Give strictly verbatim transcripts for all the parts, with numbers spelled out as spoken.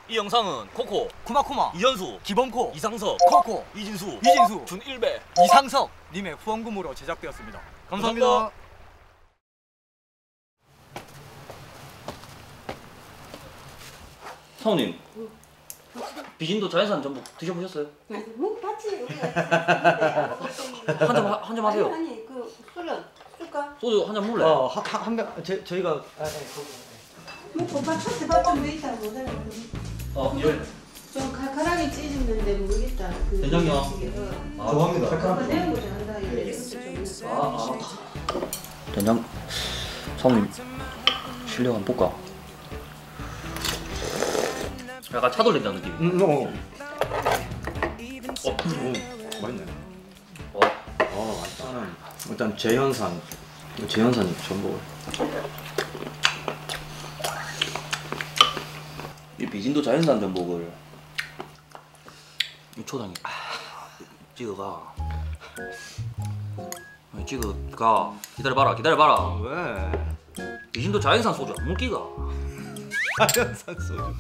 이 영상은 코코, 쿠마쿠마, 이현수, 기범코, 이상석, 코코, 이진수, 이진수, 준일배, 이상석 님의 후원금으로 제작되었습니다. 감사합니다. 감사합니다. 사모님, 비진도 자연산 전복 드셔보셨어요? 뭐 봤지? 한 잔 한 잔 하세요. 아니, 아니 그 술은 술까? 소주 한 잔 먹을래? 어, 한한병 저희가 아, 아니, 뭐 오빠 첫째 밥좀 있다 못하는 어, 열. 좀 칼칼하게 찢었는데 모르겠다. 그 된장이요? 어. 아, 좋아합니다. 그거 내는 거 잘한다. 이래 좀 있어. 아, 아. 된장. 사모님, 실력 한번 볼까? 약간 차돌된장 느낌. 음, 어. 어, 오, 맛있네. 어. 어, 일단은 일단 재현산, 재현산 전복. 이 비진도 자연산 전복을 이 초장에 아, 찍어가. 찍어가. 기다려봐라, 기다려봐라. 왜? 비진도 자연산 소주 안 먹기가. 자연산 소주.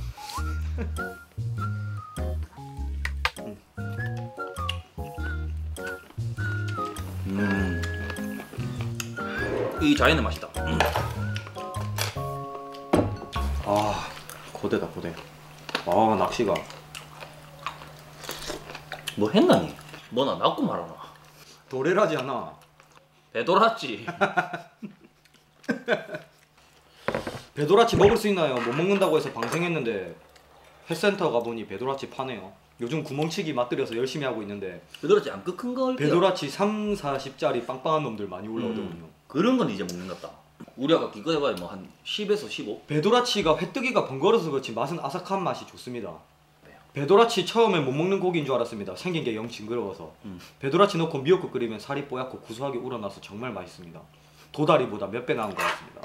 음, 이 자연은 맛있다. 음. 아, 고대다 고대. 아, 낚시가. 뭐 했나니? 뭐나 낚고 말하나? 도래라지 않아. 배돌았지. 배도라치 먹을 수 있나요? 못 먹는다고 해서 방생했는데 펫센터 가보니 배도라치 파네요. 요즘 구멍치기 맛들여서 열심히 하고 있는데 배돌았지 안 큰 걸. 배도라치 삼, 사십짜리 빵빵한 놈들 많이 올라오더군요. 음, 그런 건 이제 먹는답다. 우리 아까 기껏 해봐야 뭐 한 십에서 십오? 배도라치가 회뜨기가 번거로워서 그렇지 맛은 아삭한 맛이 좋습니다. 네. 배도라치 처음엔 못 먹는 고기인 줄 알았습니다. 생긴 게 영 징그러워서. 음. 배도라치 넣고 미역국 끓이면 살이 뽀얗고 구수하게 우러나서 정말 맛있습니다. 도다리보다 몇 배 나은 것 같습니다.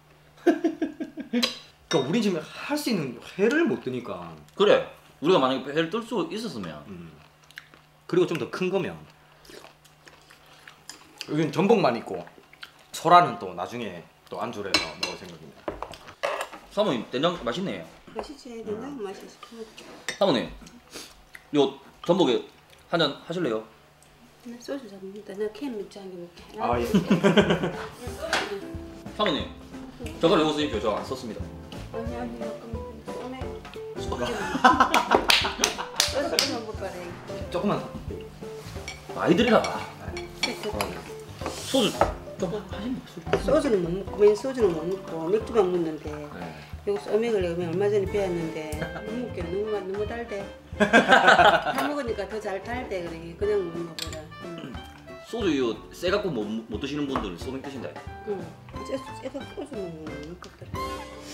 그러니까 우리 집에 할 수 있는 회를 못 뜨니까. 그래. 우리가 만약에 회를 뜰 수 있었으면. 음. 그리고 좀 더 큰 거면 여기는 전복만 있고 소라는 또 나중에 또 안주로 해서 먹을 생각입니다. 사모님 된장 맛있네요. 맛있지? 된장 맛있어. 사모님, 요 전복에 한 잔 하실래요? 나 소주 잘 먹는다. 나 캔 맥주 한 개 먹게. 아, 예. 사모님, 저걸 외워 쓰십시오. 저 안 썼습니다. 아니 아니 약간 쏘네. 소주만 못 봐래. 조금만 더. 많이 들이라가. 소주 좀 하시면 소주. 소주는 못 먹고 맨 소주는 못 먹고 맥주만 먹는데 네. 여기 소맥을 내가 얼마 전에 배웠는데 못 먹게 너무 맛 너무 달대. 다 먹으니까 더 잘 달대 그래. 그냥 먹는 거보다. 응. 소주 이거 세 갖고 못, 못 드시는 분들은 소맥 드신다. 응. 쎄 쎄가 소주 먹는 거 먹겠더라.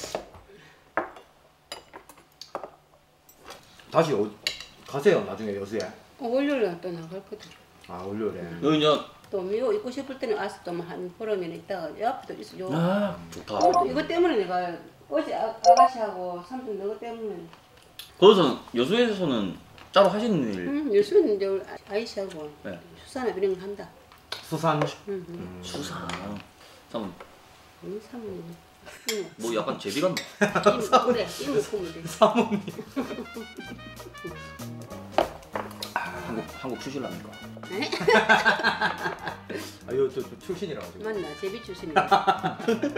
다시 어, 가세요. 나중에 여수에. 어, 월요일에 또 나갈거든. 아, 월요일에. 여기 이제 또 미국 있고 싶을 때는 와서 또한 보름이나 있다가 요 앞에도 있어. 요. 아 좋다. 어, 이거 때문에 내가 어제 아, 아가씨하고 삼촌 너거 때문에. 거기서는 여수에서는 따로 하시는 일. 응, 요즘은 이제 우리 아이씨하고 네. 수산업 이런 거 한다. 수산. 응, 응. 음. 수산. 사모님, 응, 사모님. 응. 뭐 약간 제비 같나? 이모, 그래, 이모 보면 돼. 사모님. 한국 한국 출신랍니까? 아, 이거 저, 저 출신이라 가지고. 맞나? 제비 출신이야.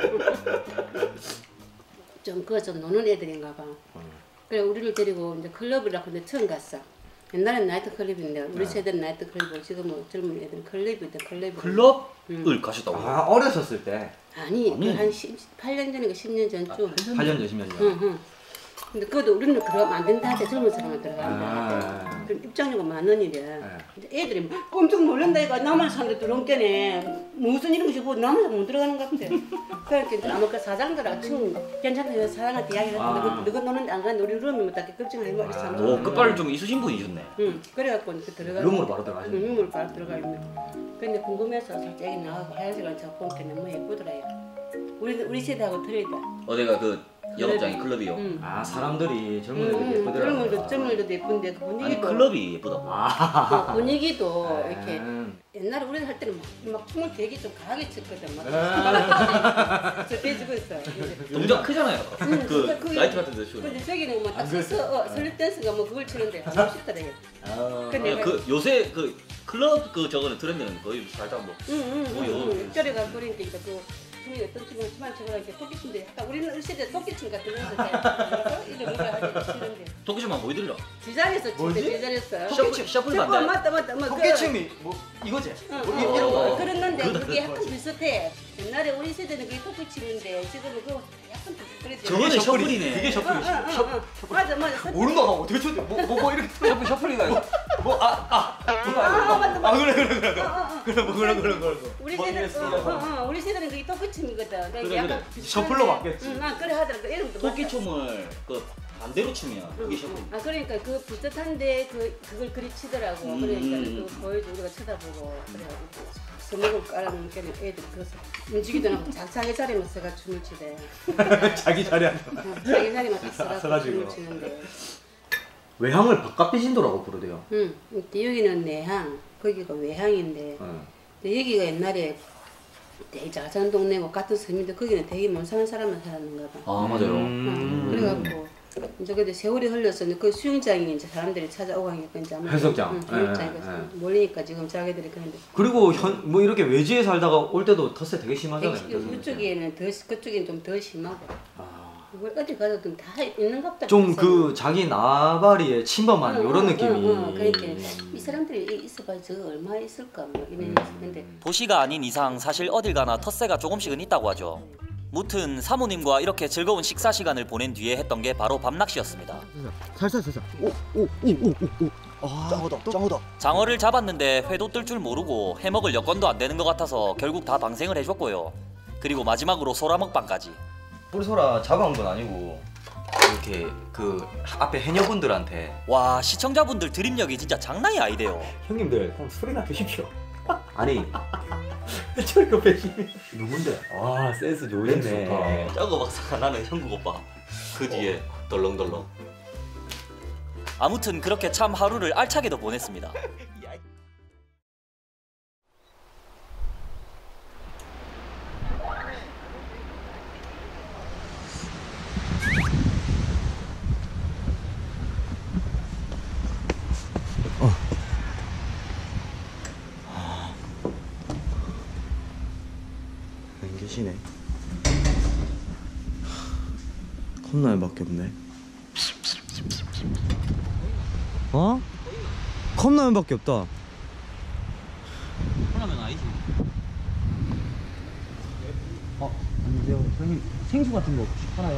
좀 그거 좀 노는 애들인가 봐. 그래 우리를 데리고 이제 클럽이라고 근데 처음 갔어. 옛날엔 나이트 클럽인데 우리 세대는 나이트 클럽이고 지금은 젊은 애들은 클럽이다 클럽이. 클럽을 응. 가셨다고? 아, 어렸었을 때. 아니, 아니. 그 한 팔 년 전인가 십 년 전쯤. 팔 년 전, 십 년 전. 응, 응. 근데 그것도 우리는 들어가면 안 된다 하대. 젊은 사람은 들어간다 하대. 아, 그럼 입장료가 만 원이래. 네. 근데 애들이 막 엄청 놀란다 이거. 남을 사는데 들어온 게네 무슨 이런 것이 고 남을 못 들어가는 것 같아. 그러니까 이제 아마 그 사장들하고 층 괜찮다 사장한테 이야기를 아. 했는데 너가 너는 안 가는데 우리 룸이 뭐 딱히 걱정하지 마. 아. 오 끝발을 좀 있으신 분이셨네. 응. 그래갖고 이제 들어가. 룸으로 바로 들어가시네. 응, 룸으로 바로 들어가 있네. 근데 궁금해서 살짝 여기 나가고 하얀색을 저 보니까 너무 예쁘더라요. 우리 우리 세대하고 틀리다. 어 내가 그 영업장이 클럽이요. 응. 아 사람들이 젊은 응, 애들 응. 예쁘더라고. 젊은이도 젊은이도 예쁜데 그 아니 분위기도 클럽이 예쁘다고. 아. 그 분위기도 이렇게 음. 옛날에 우리 할 때는 막, 막 춤을 되게 좀 강하게 췄거든. 막 아. 저 빼주고 있어. 이제. 동작 크잖아요. 응, 그 진짜 그게- 나이트 같은 데 추는. 근데 저기는 뭐딱 안 그랬어요? 서서 어, 슬립 댄스가 뭐 그걸 추는데 안 멋있더래요. 아. 근데 그 요새 그 클럽 그 저거는 트렌드는 거의 살짝 뭐 응응응. 뼈리가 그러니까 그 춤이 어떤 춤은 춤만 춰가 이렇게 토끼춤인데 약간 우리는 어릴 때 토끼춤 같은 거서 이래 뭐라 하지 치는데 도끼춤만 보이더라. 제자리에서 뭐지? 춤때 제자리에서. 셔플 셔플 셔플 반대. 맞다 맞다 뭐 토끼춤이 뭐 이거지? 응, 뭐 응, 이- 응, 이런 거. 응, 그랬는데 그거다, 그게 그거. 약간 비슷해. 옛날에 우리 세대는 그게 토끼춤인데 지금은 그거 약간 비슷해. 저거는 그게 셔플이네. 그게 어, 어, 셔플이지. 어, 어, 어. 맞아 맞아. 모른다 하고 어떻게 쳤지? 뭐뭐 뭐 이렇게 셔플 셔플이가 아니고. 뭐아아 아, 맞다, 맞다. 아 그래 그래 그래 어, 어, 어. 그래 뭐 그래 그래 그래 우리 뭐 세대 이랬어. 어, 어, 어, 우리 세대는 그게 토끼춤이거든. 그러니까 그래, 약간 그래. 비슷한데, 셔플로 바뀌었지. 응, 아 그래 하더라. 그 이름도 맞다. 토끼춤을 그 반대로 추면 그게 셔플. 아 그러니까 그 비슷한데 그 그걸 그리 치더라고. 음. 그러니까 그 보여줘 우리가 쳐다보고 그래가지고 서먹을 깔아놓으니까 애들 그래서 움직이도 않고 자기 자리만 서가 춤을 추대. 자기 자리 앉아. 어, 자기 자리만 딱 서가 서가지고. 춤을 추는데. 외항을 바깥비신도라고 부르대요. 응. 근데 여기는 내항, 거기가 외항인데. 응. 근데 여기가 옛날에 되게 작은 동네고 같은 섬인데 거기는 되게 먼 사는 사람만 살았는가 봐. 아 맞아요. 응. 그래갖고 이제 근데 세월이 흘러서 그 수영장이 이제 사람들이 찾아오고 하니까 이제 아마 해수욕장. 응, 해수욕장이 예, 그래서 예. 몰리니까 지금 자기들이 그런데 그리고 현 뭐 이렇게 외지에 살다가 올 때도 텃세 되게 심하잖아요. 이쪽에는 더 그쪽에는 좀 더 심하고 아. 뭐 어디 가도 좀 다 있는가 보다. 좀 그 자기 나발이에 침범한 응, 이런 응, 느낌이. 응, 응. 그러니까 이 사람들이 있어봐야 저거 얼마 있을까 뭐 이러면서 근데 도시가 아닌 이상 사실 어딜 가나 텃세가 조금씩은 있다고 하죠. 무튼 사모님과 이렇게 즐거운 식사 시간을 보낸 뒤에 했던 게 바로 밤낚시였습니다. 살살 살살 오오오오오오 아 짱하다 짱하다 장어를 잡았는데 회도 뜰 줄 모르고 해먹을 여건도 안 되는 것 같아서 결국 다 방생을 해줬고요. 그리고 마지막으로 소라 먹방까지. 뿔소라 잡아온 건 아니고 이렇게 그 앞에 해녀분들한테 와 시청자분들 드립력이 진짜 장난이 아니대요. 형님들 한번 소리나 드십시오. 아니 저리가 배심이 누군데? 와 센스 좋네. 짜고 막상 나는 형국 오빠 그 뒤에 덜렁덜렁. 아무튼 그렇게 참 하루를 알차게도 보냈습니다. 안 계시네 컵라면밖에 없네 어? 컵라면밖에 없다 컵라면 아니지. 어? 안녕하세요 형님 생수 같은 거 하나요?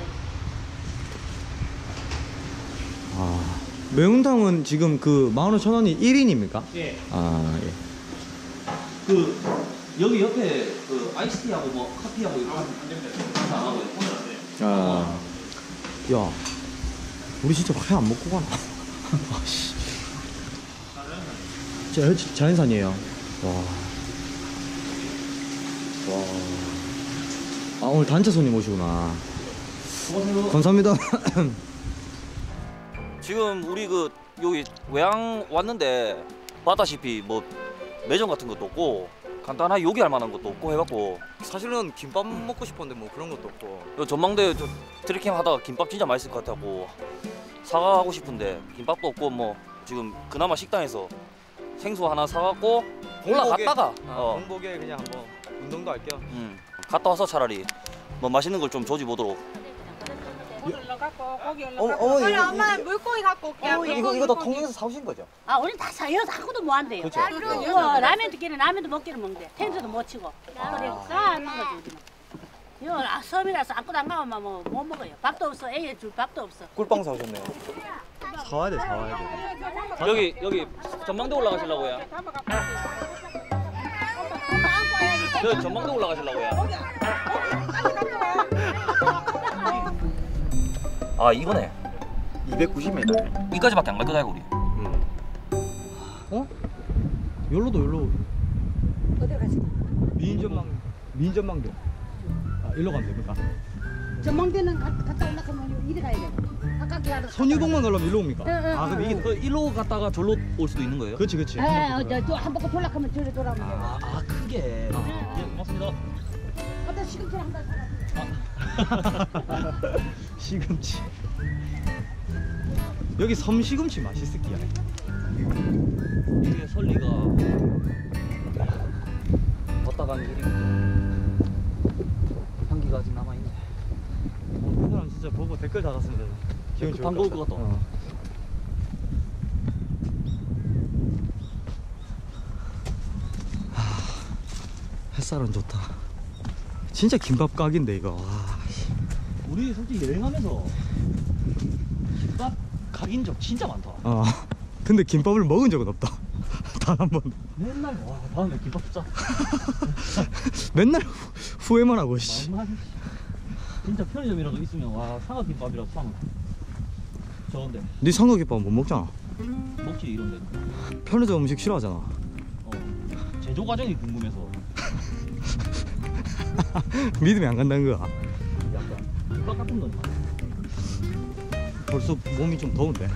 아 매운탕은 지금 그 만 오천 원이 일 인입니까? 예. 아 예. 그 여기 옆에 그 아이스티하고 뭐 커피하고 이거 안 됩니다. 안 하고요. 오늘 안 돼요. 아, 야, 우리 진짜 회 안 먹고 가나? 아씨. 자, 자연산이에요. 와. 와. 아, 오늘 단체 손님 오시구나. 감사합니다. 지금 우리 그 여기 외항 왔는데 봤다시피 뭐 매점 같은 것도 없고 간단하게 요기할 만한 것도 없고 해갖고 사실은 김밥 먹고 싶었는데 뭐 그런 것도 없고. 요 전망대 저 트레킹 하다가 김밥 진짜 맛있을 것 같아고 사가고 싶은데 김밥도 없고 뭐 지금 그나마 식당에서 생수 하나 사갖고 올라갔다가 어, 공복에 그냥 한번 운동도 할게요. 음, 갔다 와서 차라리 뭐 맛있는 걸 좀 조지 보도록. 고기를 갖고 고기를 어머, 갖고 어머, 그래 이거- 엄마 물고기 갖고 올게. 어, 이거 이거 다 통영에서 사오신 거죠? 아, 우리 다 사요. 사고도 뭐 한대요. 그쵸. 이거 라면 듣기는 라면도 먹기는 먹는데 텐트도 못 치고. 그래 쌓아놓은 거지 우리는. 이거 아, 섬이라서 아무것도 안 가면 뭐 못 먹어요. 밥도 없어. 애에 줄 밥도 없어. 꿀빵 사오셨네요. 사와야 돼, 사와야 돼. 여기 여기 전망대 올라가시려고요? 저 전망대 올라가시려고요? 아 이거네. 이백구십 미터. 이까지밖에 안 갈 거다 우리. 어? 열로도 열로. 어디 가시? 미인전망 미인전망대. 아, 일로 가면 됩니까? 저 멍대는 가- 갔다 올라가면 이리 가야 돼. 가깝게 가도. 선유동만 가려면 일로 옵니까? 응, 응, 아 그럼 응, 이게 그 일로 갔다가 절로 올 수도 있는 거예요? 그렇지 그렇지. 예, 저한 바퀴 돌락하면 저리 돌아오면 돼. 아, 아 크게. 아. 예, 고맙습니다. 어떤 시금치 한번 사라. 시금치. 여기 섬시금치 맛있을게요. 이게 설리가 왔다 가는 길이니까 향기가 아직 남아있네. 어, 그 사람 진짜 보고 댓글 달았으면 기분 좋을 반가울 것 것 같다. 같다. 어. 하, 햇살은 좋다. 진짜 김밥 각인데 이거. 와. 우리 솔직히 여행하면서 김밥 각인 적 진짜 많다. 어. 근데 김밥을 먹은 적은 없다. 단 한 번. 맨날 와 다음에 김밥 짜. 맨날 후, 후회만 하고 씨. 만만. 진짜 편의점이라도 있으면 와 사과김밥이라도 사면 좋은데 네 삼각김밥 못 먹잖아. 먹지 이런 데는. 편의점 음식 싫어하잖아. 어 제조 과정이 궁금해서 믿음이 안 간다는 거야. 약간 김밥 같은 건 벌써 몸이 좀 더운데.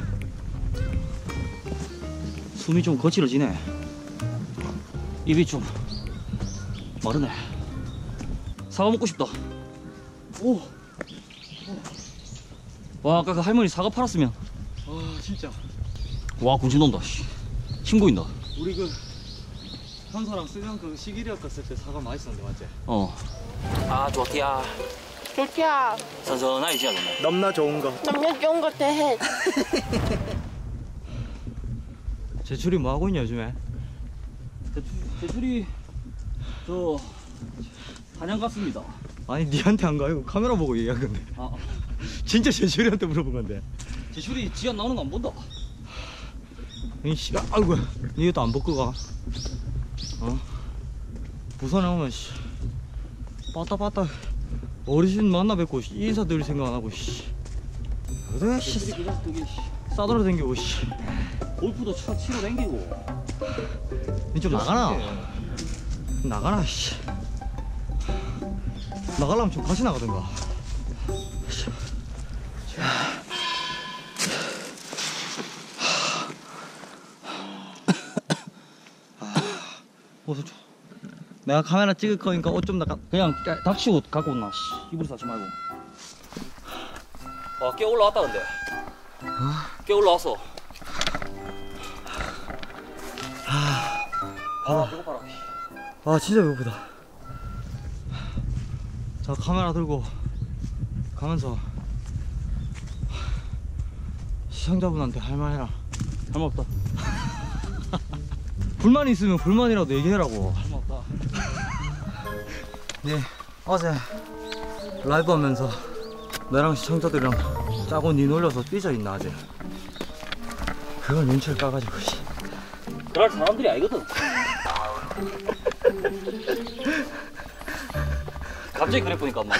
숨이 좀 거칠어지네. 입이 좀 마르네. 사과 먹고 싶다. 오. 와 아까 그 할머니 사과 팔았으면. 아 진짜. 와 군침 돈다. 씨. 침 고인다. 우리 그 현서랑 쓰면 그 시기리학 갔을 때 사과 맛있었는데 맞지? 어. 아 좋디야. 좋지야. 선선하게 지어졌네. 넘나 좋은 거. 남녀 좋은 것 같아. 해. 제출이 뭐 하고 있냐 요즘에? 대출, 대출이 저 단양 갔습니다. 아니 니한테 안 가고 카메라 보고 얘기한 건데. 아 진짜 제출이한테 물어본 건데. 대출이 지연 나오는 거 안 본다. 이 씨, 아이고 이것도 안 벗고 가. 어? 부산에 오면 씨 빠따빠따 어르신 만나 뵙고 씨, 인사드릴 생각 안 하고 씨. 그래 씨 대출이 그래서 되게 싸돌아 댕기고 씨. 골프도 차 치러 댕기고. 니좀 나가라. 나가라 씨. 나가려면 좀 같이 나가든가. 옷을 줘. 내가 카메라 찍을 거니까 옷 좀 나가. 그냥 닥치고 갖고 온나. 씨. 이불 싸지 말고. 와, 꽤 올라왔다 근데. 꽤 올라왔어. 아, 배고파라. 아 진짜 배고프다. 자 카메라 들고 가면서 시청자분한테 할 말 해라. 할 말 없다. 불만 있으면 불만이라도 얘기해라고. 할 말 없다. 네 어제 라이브 하면서 나랑 시청자들이랑 짜고 니 놀려서 삐져있나 아직. 그걸 눈치를 까가지고 씨. 그럴 사람들이 아니거든. 갑자기 그래 보니까 엄마.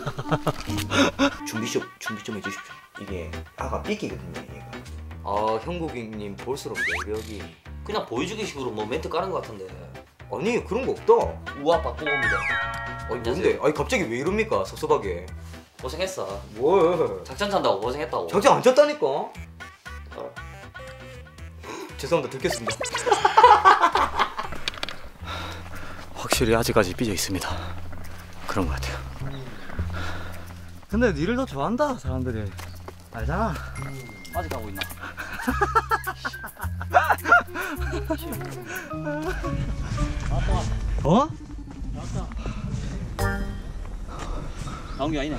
준비 좀 준비 좀 해주십시오. 이게 아가 삐끼거든요 얘가. 아 형국이님 볼수록 매력이. 그냥 보여주기 식으로 뭐 멘트 까는 것 같은데. 아니 그런 거 없다. 우와 박보검입니다. 아니 뭔데? 아니 갑자기 왜 이럽니까 섭섭하게. 고생했어. 뭘? 작전 찬다고 고생했다고. 작전 안 쳤다니까. 죄송합니다 듣겠습니다. 확실히 아직까지 삐져 있습니다. 그런 것 같아요. 근데 니를 더 좋아한다 사람들이. 알잖아. 아직 하고 있나? 어? 나온 게 아니네.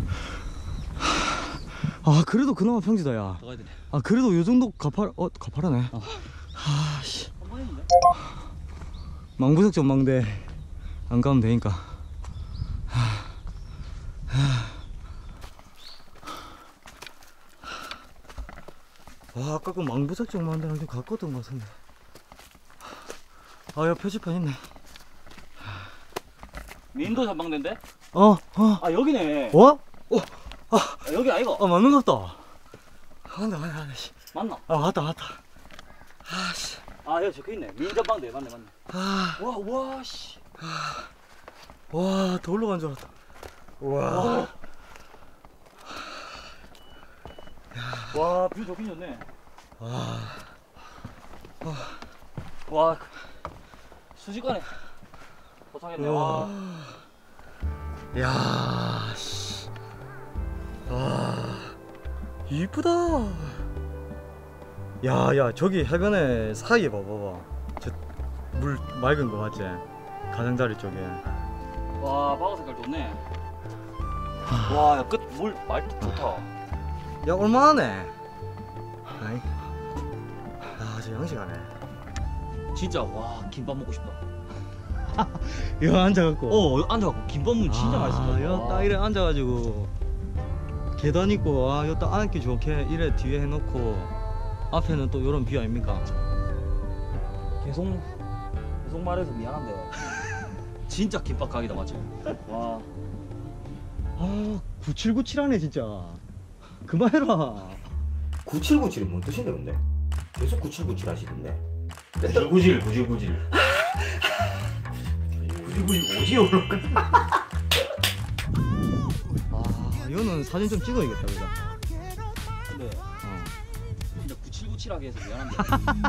아 그래도 그나마 평지다 야. 더 가야 되네. 아 그래도 요 정도 가파 어 가파르네. 어. 아씨. 한번 했는데? 망부석 전망대 안 가면 되니까. 와 아까 그 망부석 전망대랑 좀 가까웠던 것 같은데. 아야 표지판 있네. 민도 전망대인데? 어 어. 아 여기네. 어? 아, 여기 아이가? 아 맞는 것 같다. 맞다 맞다 맞다. 씨. 맞나? 아 맞다 맞다. 아씨. 아 여기 적혀있네. 민전망대 맞네 맞네. 아. 와 와 씨. 와 돌로 간 줄 알았다. 와. 와, 뷰 좋긴 좋네. 와, 와, 순식간에 도착했네. 와. 야, 씨. 와, 이쁘다. 야, 야, 저기 해변에 사이에 봐봐봐. 저 물 맑은 거 맞지? 가장자리 쪽에. 와, 바다 색깔 좋네. 와, 야, 끝 물 말 좋다. 야, 얼마나 네 아이, 아, 저 양식하네. 진짜 와 김밥 먹고 싶다. 이거 앉아갖고. 어 앉아갖고 김밥 먹으면 진짜 맛있어. 야, 딱 이래 앉아가지고 계단 있고, 아, 여기 딱 앉기 좋게 이래 뒤에 해놓고 앞에는 또 요런 뷰 아닙니까? 계속 계속 말해서 미안한데. 진짜 김밥 가게다 맞지? 와, 아, 구칠구칠하네 진짜. 그만해라. 구칠구칠이 뭔 뜻인데 근데? 계속 구칠구칠 하시던데. 구질구질 구질구질. 구칠구칠 오지요 그럴까? 아, 이거는 사진 좀 찍어야겠다 그죠? 근데 어. 진짜 구칠구칠하게 해서 미안한데.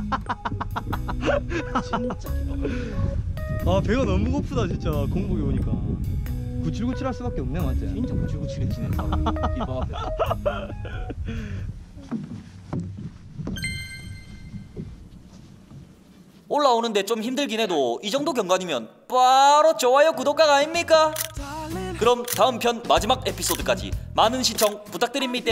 진짜 김밥. 아, 배가 너무 고프다 진짜 공복에 오니까. 구칠구칠 할 수밖에 없네 맞지? 진짜 구질구질해지네 사람이 김밥 앞에. 올라오는데 좀 힘들긴 해도 이 정도 경관이면 바로 좋아요 구독각 아닙니까? 그럼 다음 편 마지막 에피소드까지 많은 시청 부탁드립니다.